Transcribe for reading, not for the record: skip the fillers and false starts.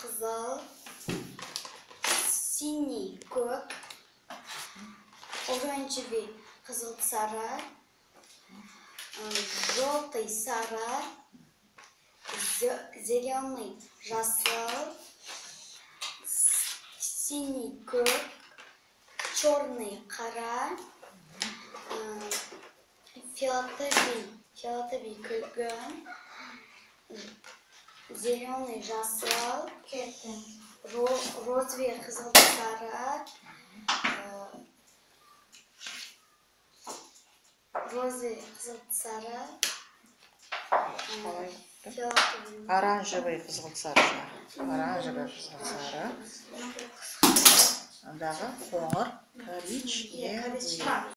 қызыл, синий, көк, оранжевый, қызыл сары, желтый, сары, зеленый, жасыл, синий, көк, черный, қара, фиолетовый, күлгін, зеленый, жасыл, розовый, қызыл сары, розовый, қызыл сары, оранжевый, қызыл сары. Оранжевый, қызыл сары. Андағы қоңыр, коричневый.